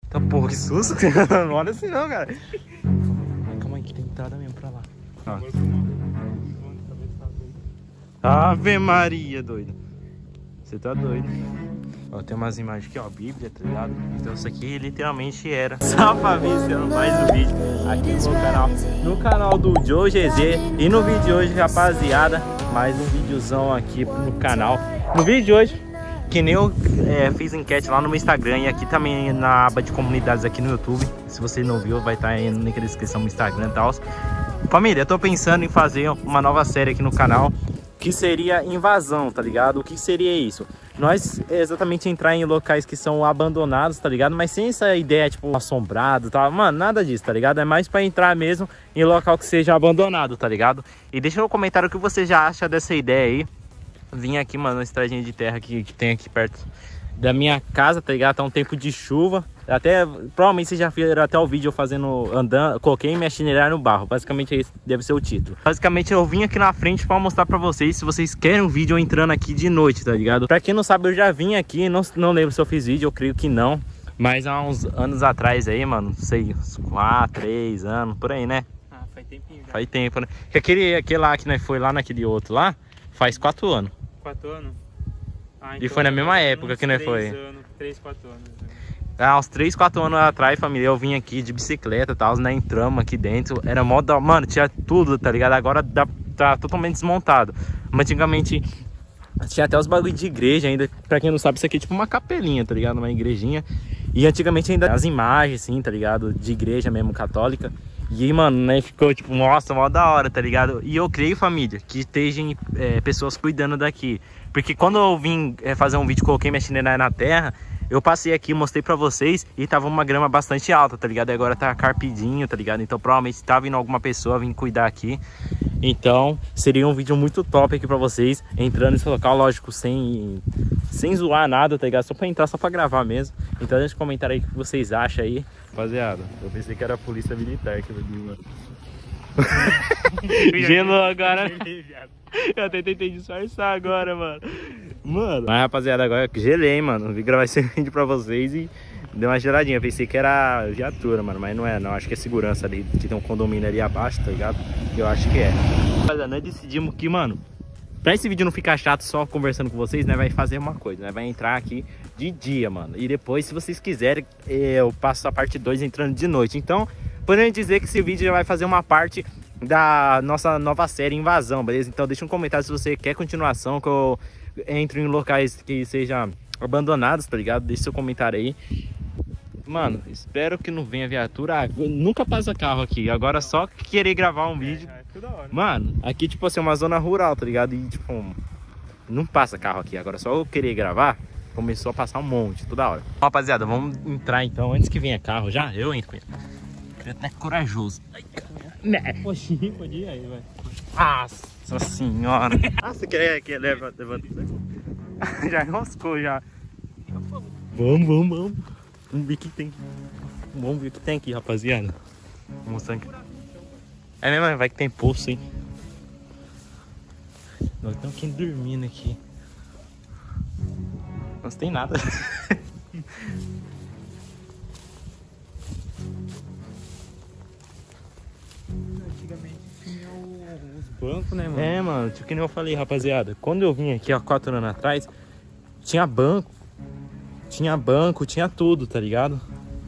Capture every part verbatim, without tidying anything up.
Tá porra, que susto. Não olha assim não, cara. Calma aí, que tem entrada mesmo pra lá. Ó. Ave Maria, doido. Você tá doido. Ó, tem umas imagens aqui, ó, Bíblia, tá ligado? Então isso aqui literalmente era só pra ver se mais um vídeo aqui no meu canal, no canal do Joe G Z. E no vídeo de hoje, rapaziada, mais um videozão aqui no canal. No vídeo de hoje, que nem eu é, fiz enquete lá no meu Instagram e aqui também na aba de comunidades aqui no YouTube. Se você não viu, vai estar aí na descrição no Instagram e tal. Família, eu tô pensando em fazer uma nova série aqui no canal, que seria invasão, tá ligado? O que seria isso? Nós exatamente entrar em locais que são abandonados, tá ligado? Mas sem essa ideia, tipo, assombrado, tá? Mano, nada disso, tá ligado? É mais pra entrar mesmo em local que seja abandonado, tá ligado? E deixa no comentário o que você já acha dessa ideia aí. Vim aqui, mano, uma estradinha de terra que, que tem aqui perto da minha casa, tá ligado? Tá um tempo de chuva. Até, provavelmente vocês já viram até o vídeo eu fazendo, andando, coloquei minha chinelagem no barro. Basicamente esse deve ser o título. Basicamente eu vim aqui na frente pra mostrar pra vocês, se vocês querem um vídeo entrando aqui de noite, tá ligado? Pra quem não sabe, eu já vim aqui, não, não lembro se eu fiz vídeo, eu creio que não. Mas há uns anos atrás aí, mano, não sei, uns quatro, três anos, por aí, né? Ah, faz tempinho já. Faz tempo, né? Que aquele, aquele lá que nós foi lá naquele outro lá, faz quatro anos. Quatro anos? Ah, E foi na mesma época que nós foi. Anos, três, quatro anos. Né? Há uns três, quatro anos atrás, família, eu vim aqui de bicicleta e tal, né? Entramos aqui dentro, era mó da... Mano, tinha tudo, tá ligado? Agora dá, tá totalmente desmontado. Mas antigamente tinha até os bagulhos de igreja ainda. Pra quem não sabe, isso aqui é tipo uma capelinha, tá ligado? Uma igrejinha. E antigamente ainda as imagens, assim, tá ligado? De igreja mesmo, católica. E aí, mano, né, ficou tipo, nossa, mó da hora, tá ligado? E eu creio, família, que estejam é, pessoas cuidando daqui. Porque quando eu vim é, fazer um vídeo, coloquei minha chinela na terra, eu passei aqui, mostrei pra vocês e tava uma grama bastante alta, tá ligado? E agora tá carpidinho, tá ligado? Então provavelmente tá vindo alguma pessoa vir cuidar aqui. Então seria um vídeo muito top aqui pra vocês, entrando nesse local, lógico, sem, sem zoar nada, tá ligado? Só pra entrar, só pra gravar mesmo. Então deixa um comentário aí o que vocês acham aí. Rapaziada, eu pensei que era a polícia militar que ali, mano. Gelou agora. Eu até tentei disfarçar agora, mano. Mano. Mas, rapaziada, agora eu gelei, mano. Vim gravar esse vídeo pra vocês e deu uma geladinha. Eu pensei que era viatura, mano. Mas não é, não. Acho que é segurança ali, que tem um condomínio ali abaixo, tá ligado? Eu acho que é. Rapaziada, nós decidimos que, mano, pra esse vídeo não ficar chato só conversando com vocês, né? Vai fazer uma coisa, né? Vai entrar aqui de dia, mano. E depois, se vocês quiserem, eu passo a parte dois entrando de noite. Então, podemos dizer que esse vídeo já vai fazer uma parte da nossa nova série Invasão, beleza? Então deixa um comentário se você quer continuação, que eu entro em locais que sejam abandonados, tá ligado? Deixa seu comentário aí. Mano, espero que não venha viatura. Ah, nunca passa carro aqui, agora só querer gravar um vídeo. É, é toda hora. Mano, aqui tipo assim, é uma zona rural, tá ligado? E tipo, não passa carro aqui, agora só eu querer gravar, começou a passar um monte, toda hora. Rapaziada, vamos entrar então, antes que venha carro já, eu entro com ele. Eu até corajoso. Ai, né? Pode ir, pode ir aí, vai. Nossa senhora. Ah, você quer que leva, levanta já enroscou já. Vamos, vamos, vamos. Vamos ver o que tem. Vamos ver o que tem aqui, rapaziada. Vou mostrar aqui. É mesmo, vai que tem poço, hein? Nós estamos aqui dormindo aqui. Não tem nada. Banco, né, mano? É, mano, tipo que nem eu falei, rapaziada. Quando eu vim aqui há quatro anos atrás, tinha banco. Tinha banco, tinha tudo, tá ligado?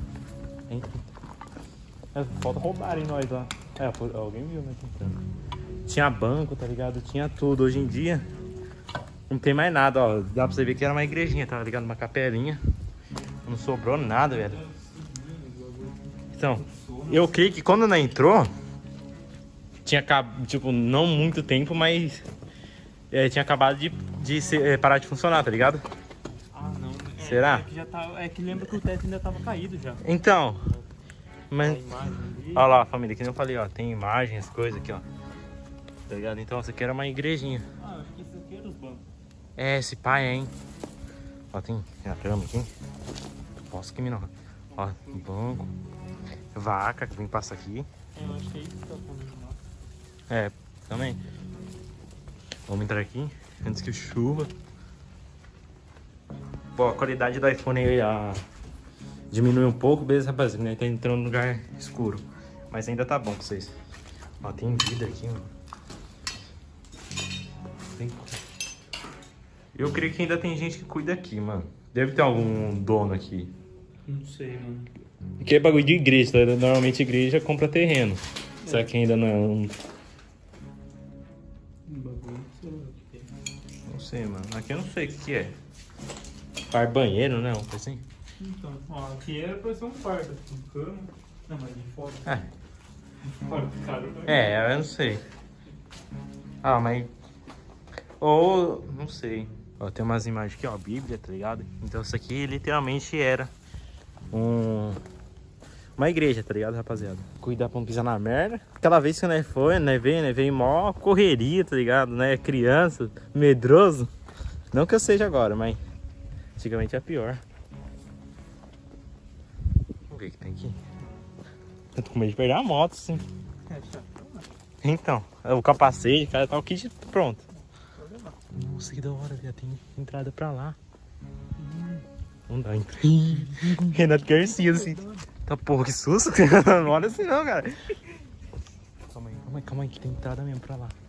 É, falta roubarem nós lá. É, alguém viu, né? Tentando. Tinha banco, tá ligado? Tinha tudo. Hoje em dia, não tem mais nada, ó. Dá pra você ver que era uma igrejinha, tá ligado? Uma capelinha. Não sobrou nada, velho. Então, eu creio que quando não entrou, tinha acabado, tipo, não muito tempo, mas é, tinha acabado de, de ser, é, parar de funcionar, tá ligado? Ah, não. É, Será? É que, já tá, é que lembra que o teto ainda tava caído já. Então, mas... A imagem ali. Olha lá, família, que nem eu falei, ó, tem imagens, coisas aqui, ó. Tá ligado? Então, isso aqui era uma igrejinha. Ah, acho que isso aqui era os bancos. É, esse pai, hein? Ó, tem, tem a cama aqui. Posso que me não. Ó, banco. Vaca que vem passar aqui. É, eu acho que é isso que tá falando. É, também. Vamos entrar aqui antes que chova. Pô, a qualidade do iPhone aí, a... Diminui um pouco, beleza, rapaziada, né? Tá entrando num lugar escuro. Mas ainda tá bom pra vocês. Ó, tem vidro aqui, mano. Tem... Eu creio que ainda tem gente que cuida aqui, mano. Deve ter algum dono aqui. Não sei, mano. Aqui é bagulho de igreja, tá? Normalmente igreja compra terreno. É. Será que ainda não é um... Um bagulho, sei lá o que é. Não sei, mano. Aqui eu não sei o que que é. Par banheiro, né? Uma coisa assim. Então, ó, aqui era pra ser um quarto, com cama. Não, mas de fora. É. De fora, cara. É, eu não sei. Ah, mas... Ou... Não sei. Ó, tem umas imagens aqui, ó. Bíblia, tá ligado? Então isso aqui literalmente era um... uma igreja, tá ligado, rapaziada? Cuidar pra não pisar na merda. Aquela vez que nós foi, né, veio, né, veio mó correria, tá ligado, né? Criança, medroso. Não que eu seja agora, mas antigamente é pior. Vamos ver o que tem aqui. Eu tô com medo de perder a moto, sim. É chato. Então, o capacete, cara, tá o kit pronto. Nossa, que da hora, viado. Tem entrada pra lá. Não dá, entra. Renato Garcia, assim. Tá porra, que susto. Não olha assim não, cara. Calma aí, calma aí, calma aí, que tem entrada mesmo pra lá.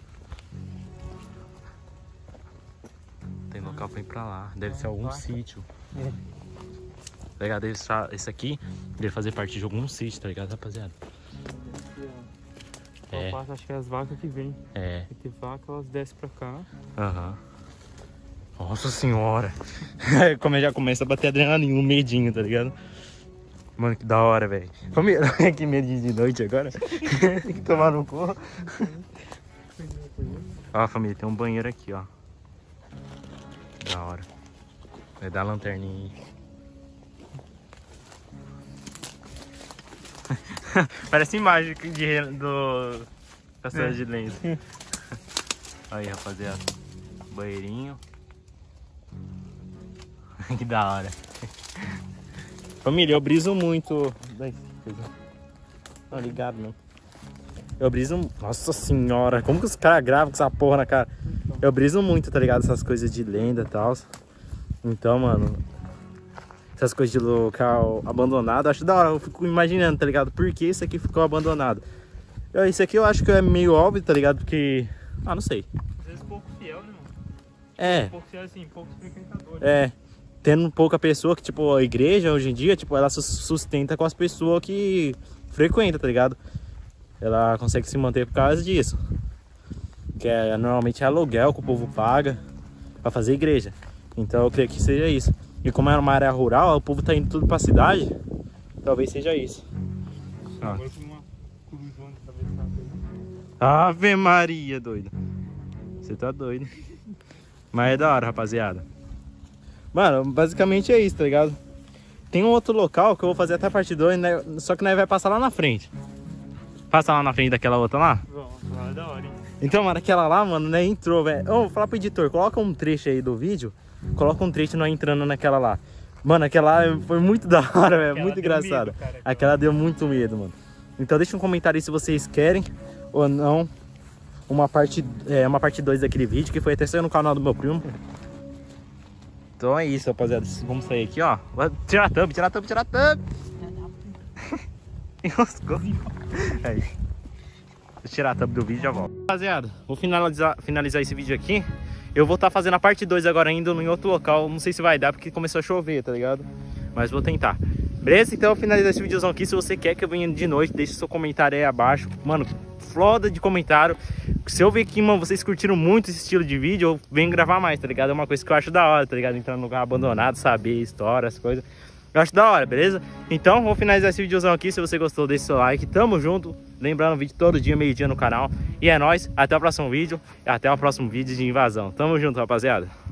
Tem local pra ir pra lá. Deve ser algum sítio. É. Tá ligado? Esse aqui deve fazer parte de algum sítio, tá ligado, rapaziada? É. É. Passa, acho que é as vacas que vêm. É. Vai ter vaca, elas descem pra cá. Aham. Uhum. Nossa senhora. Como eu já começa a bater adrenalina, um medinho, tá ligado? Mano, que da hora, velho. Família, que medo de noite agora. Tem que tomar no cu. Ó, família, tem um banheiro aqui, ó. Da hora. Vai dar a lanterninha aí. Parece imagem de, do Castelo é. de Lenço. Aí, rapaziada. Banheirinho. Que da hora. Família, eu briso muito. Não, ligado não. Eu briso. Nossa senhora, como que os caras gravam com essa porra na cara? Eu briso muito, tá ligado? Essas coisas de lenda e tal. Então, mano, essas coisas de local abandonado, acho da hora. Eu fico imaginando, tá ligado? Por que isso aqui ficou abandonado? Eu, isso aqui eu acho que é meio óbvio, tá ligado? Porque. Ah, não sei. Às vezes pouco fiel, né, mano? É. Pouco fiel assim, poucos frequentadores. É. Tendo pouca pessoa que, tipo, a igreja hoje em dia, tipo, ela sustenta com as pessoas que frequenta, tá ligado? Ela consegue se manter por causa disso. Que é, normalmente é aluguel que o povo paga pra fazer igreja. Então eu creio que seja isso. E como é uma área rural, o povo tá indo tudo pra cidade, talvez seja isso. Ah. Ave Maria, doido. Você tá doido. Mas é da hora, rapaziada. Mano, basicamente é isso, tá ligado? Tem um outro local que eu vou fazer até a parte dois, né? Só que nós vai passar lá na frente. Passa lá na frente daquela outra lá? Vamos, lá é da hora, hein? Então, mano, aquela lá, mano, né, entrou, velho. Ô, vou falar pro editor, coloca um trecho aí do vídeo. Coloca um trecho nós entrando naquela lá. Mano, aquela lá foi muito da hora, velho. Muito engraçado. Medo, cara, aquela deu muito medo, mano. Então deixa um comentário aí se vocês querem ou não uma parte é, uma parte dois daquele vídeo, que foi até saiu no canal do meu primo. Então é isso, rapaziada. Vamos sair aqui, ó. Tirar a thumb, tirar a thumb, tirar a thumb. Enroscou. Aí. Vou tirar a thumb do vídeo e já volto. Rapaziada, vou finalizar, finalizar esse vídeo aqui. Eu vou estar tá fazendo a parte dois agora ainda em outro local. Não sei se vai dar porque começou a chover, tá ligado? Mas vou tentar. Beleza? Então eu finalizo esse videozão aqui. Se você quer que eu venha de noite, deixe seu comentário aí abaixo. Mano, floda de comentário. Se eu ver que, mano, vocês curtiram muito esse estilo de vídeo, eu venho gravar mais, tá ligado? É uma coisa que eu acho da hora, tá ligado? Entrar num lugar abandonado, saber história, as coisas. Eu acho da hora, beleza? Então, vou finalizar esse videozão aqui. Se você gostou, deixe seu like. Tamo junto. Lembrando, vídeo todo dia, meio dia no canal. E é nóis. Até o próximo vídeo. Até o próximo vídeo de invasão. Tamo junto, rapaziada.